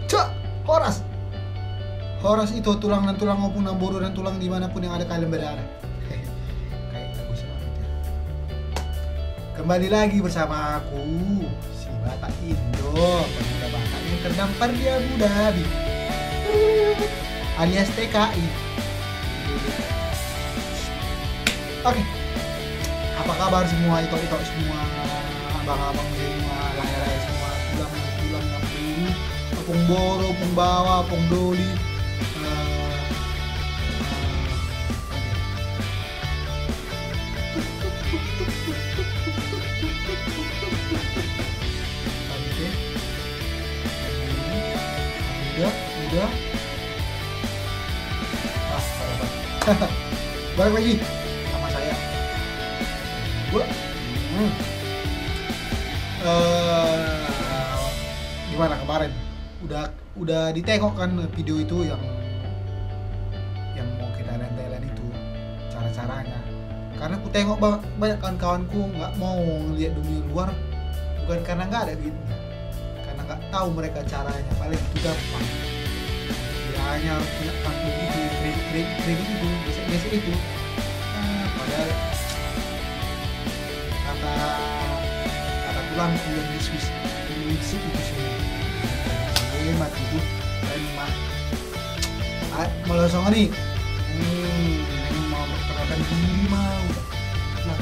Cak, Horas itu tulang dan tulang maupun namburu dan tulang dimanapun yang ada kalian berada. Kayak bagus banget ya. Kembali lagi bersama aku, si Batak Indo, pemuda Batak yang terdampar di Abu Dhabi, alias TKI. Oke, apa kabar semua itu semua, abang-abang semua, layar semua, tulang namburu, pung boro, pung bawa, pung doli. Udah. Balik lagi sama saya. Gimana kemarin? Udah ditengok kan video itu yang mau kita Thailand itu, cara-caranya. Karena aku tengok banyak kawan-kawanku nggak mau lihat dunia luar, bukan karena nggak ada duitnya, karena nggak tahu mereka caranya. Paling itu gampang, hanya harus punya kartu itu, kredit itu, basic itu. Padahal kata tulangku yang di Swiss itu semua hemat itu, keren mah melosong nih. Mau perkenalkan diri mau nah.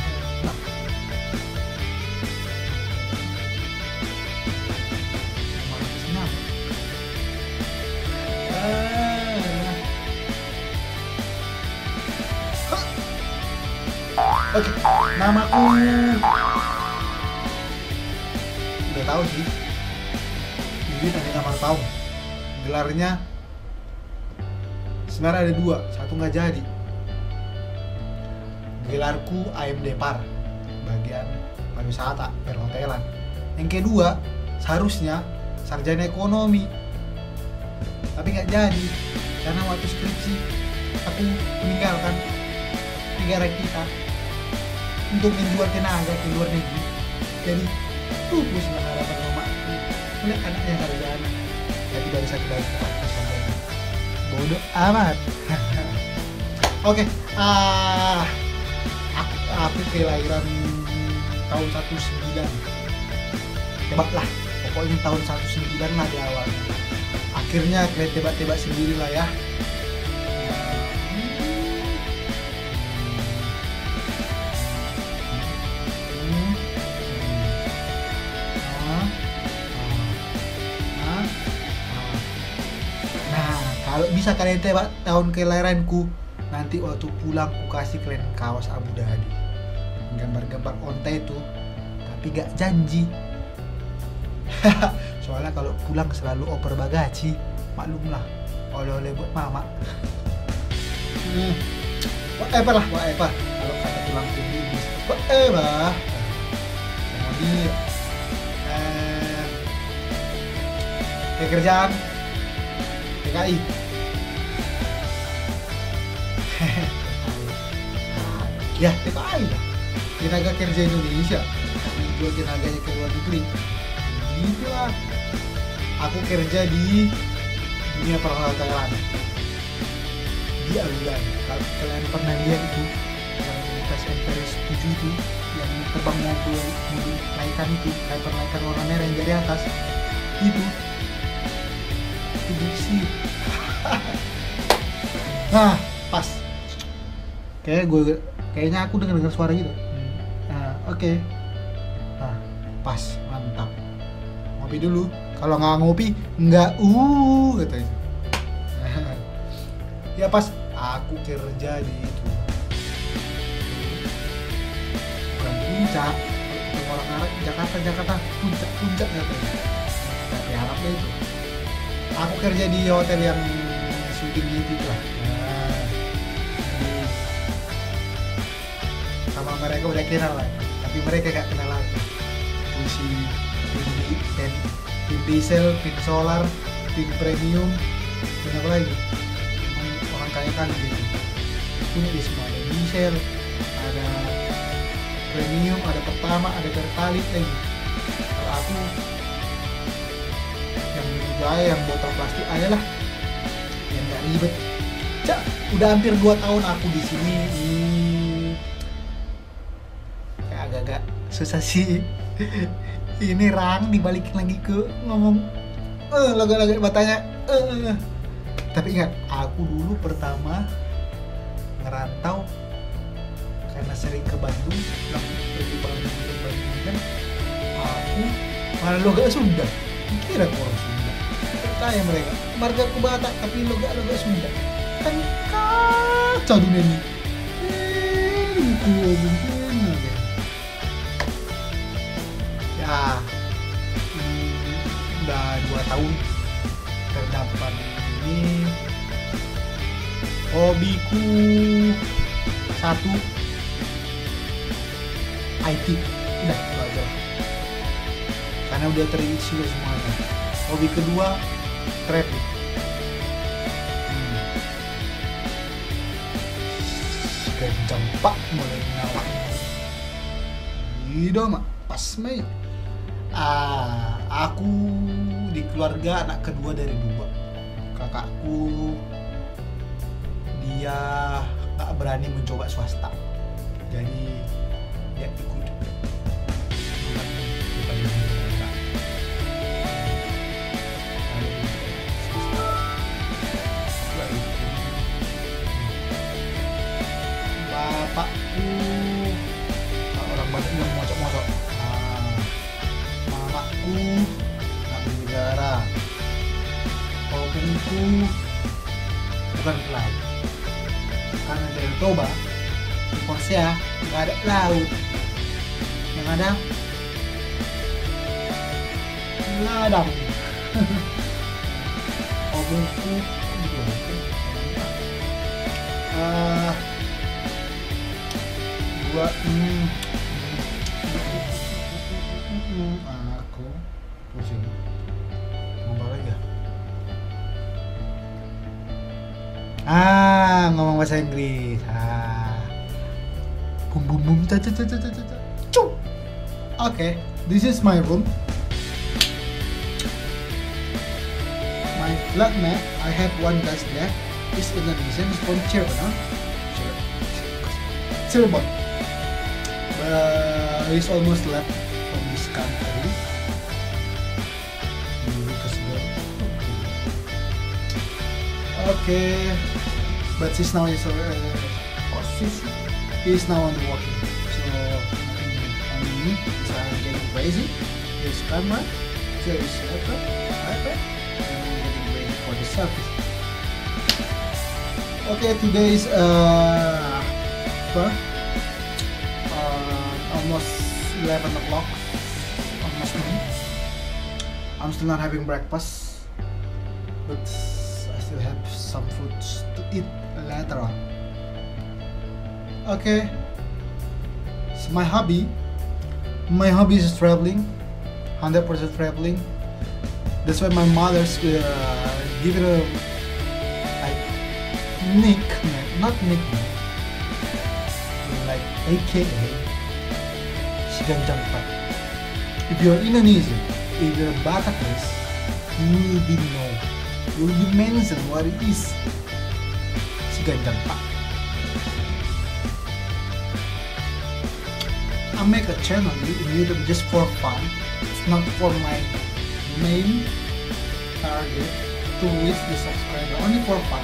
Oke, namaku udah tahu sih. Jadi tadi nama tahu. Gelarnya sebenarnya ada dua, satu nggak jadi. Gelarku AMD Par, bagian pariwisata perhotelan. Yang kedua seharusnya sarjana ekonomi, tapi nggak jadi karena waktu skripsi aku meninggalkan negara kita untuk menjual tenaga ke luar negeri. Jadi lupus harapan mamaku melihat anaknya sarjana, jadi baru satu lagi sarjana. Bodoh amat. Oke, aku kelahiran tahun 19. Tebaklah, pokoknya tahun 19 lah di awal. Akhirnya kalian tebak-tebak sendiri lah ya. Kalau bisa kalian tebak tahun kelahiranku, nanti waktu pulang ku kasih kalian kaos Abu Dhabi, gambar-gambar onta itu, tapi gak janji. Soalnya kalau pulang selalu oper bagasi, maklumlah, oleh-oleh buat mama. Whatever. Kalau kata pulang ke Inggris, whatever. Kemudian pekerjaan TKI. Ya TKI lah, tenaga kerja Indonesia jual tenaganya ke luar negeri. Itulah aku kerja di dunia perhotelan di Abu Dhabi. Kalau kalian pernah lihat itu yang Fast and Furious 7 itu, yang terbang mobil laikan itu, Hyper Laikan warna merah yang dari atas itu sih. Nah pas kayaknya aku dengar suara gitu. Oke. Nah pas, mantap. Ngopi dulu, kalau nggak ngopi nggak katanya. Ya pas aku kerja di itu bukan puncak, orang Arab Jakarta puncak katanya, tapi Arabnya itu. Aku kerja di hotel yang syuting itu lah. Sama mereka udah kenal lah, tapi mereka gak kenal aku. Si pin diesel, pin solar, pin premium, dan apa lagi? Orang kaya kan gitu. Punya di semua, ada diesel, ada premium, ada pertama, ada pertalit lagi. Kalau aku yang ya yang botol plastik aja lah, yang nggak ribet. Udah hampir 2 tahun aku di sini. Kayak agak-agak susah sih. Ini Rang dibalikin lagi ke ngomong logat-logat batanya. Tapi ingat, aku dulu pertama ngerantau karena sering ke Bandung, pergi Bandung kan, aku malah logat Sunda. Kira orang Sunda, percaya mereka marga ku Batak tapi logat Sunda. Kan kacau dunia ini. Itu mungkin ya. Udah 2 tahun terdapat ini. Hobiku 1 IT, udah itu aja karena udah terisi semuanya. Hobi kedua traveling. Kencang pak mulai nyala gitu mak pas Mei. Aku di keluarga anak kedua dari 2. Kakakku dia gak berani mencoba swasta, jadi dia ikut bapakku orang Bandung yang mocok-mocok. Mamaku ngambil negara. Opungku bukan pelaut karena dari Toba di Korsea nggak ada laut, yang ada ladang. Opungku gua aku pusing ngomong lagi ya. Ngomong bahasa Inggris. Bum bum bum ta ta ta ta ta ta. Okay, this is my room. My flat map, I have one guest there. It's Indonesian, it's from Cirebon. He's almost left from this country. Okay, but he's now he's now on the walking. So on me, so I'm getting crazy. His camera, so his laptop, iPad, and I'm getting ready for the selfie. Okay, today is almost 11 o'clock, almost noon. I'm still not having breakfast, but I still have some food to eat later on. Okay, so my hobby is traveling, 100% traveling. That's why my mother's give it a nickname, not nickname, like AKA si Ganjang Pat. If you're Indonesian, if you're Batakers, you will be mentioned what it is si Ganjang Pat. I make a channel in YouTube just for fun. It's not for my main target to reach the subscriber, only for fun.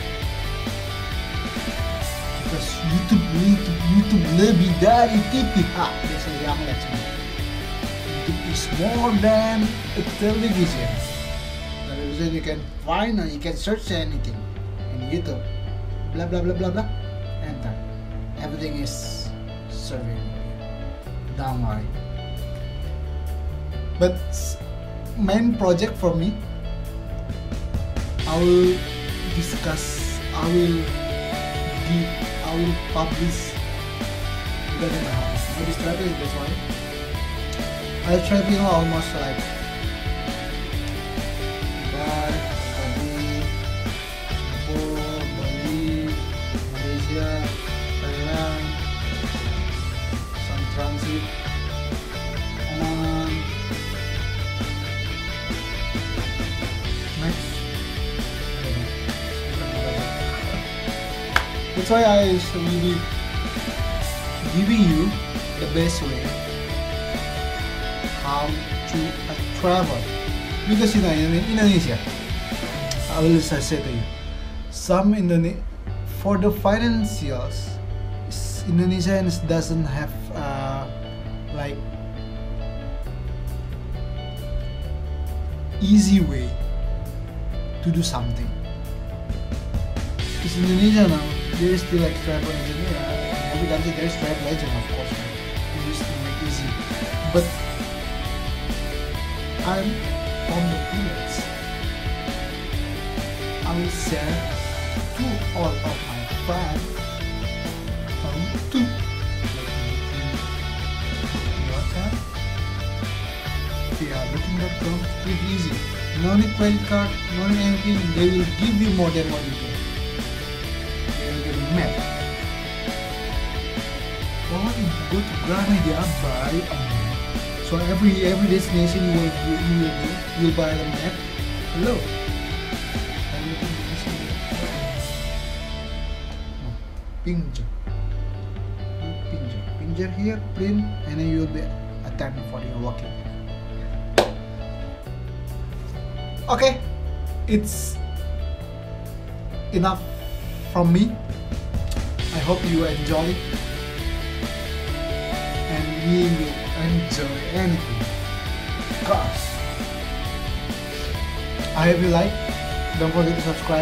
Because YouTube lebih dari TV. Biasa yang lihat semua. YouTube is more than a television. Television you can find and you can search anything in YouTube. Blah blah blah blah blah. Enter. Everything is serving. Don't worry. But main project for me, I will publish because of my hobby. Maybe strategy, that's why I'll travel almost like Dubai, Singapore, Bali, Malaysia, Thailand, some transit, Oman, That's why I will be giving you the best way how to travel. Because in Indonesia, I will just say to you, for the financials, Indonesians doesn't have like easy way to do something. Because Indonesia now, there is still like travel engineer. In every country there is travel agent, of course. It used to make easy. But I'm from the village. I will share to all of my friends how to WhatsApp. They are looking.com. It's easy. No need credit card, no need anything. They will give you more than what you get. They will give you map. Oh, you go to Gramedia, buy a map. So every destination you will buy the map. Hello. Pincher here, print, and then you will be attending for your walking. Okay, it's enough from me. I hope you enjoy it, and we will enjoy anything. Cause I hope you like. Don't forget to subscribe.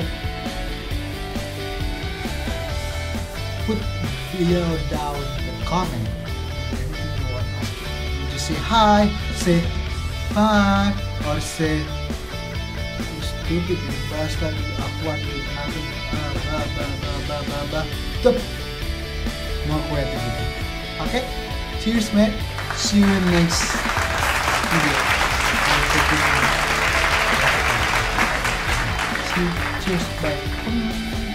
Put below down the comment anything you want us to just say hi, or say stupid, bastard, awkward, tuh more creativity. Okay, cheers mate, see you next video. Cheers, bye.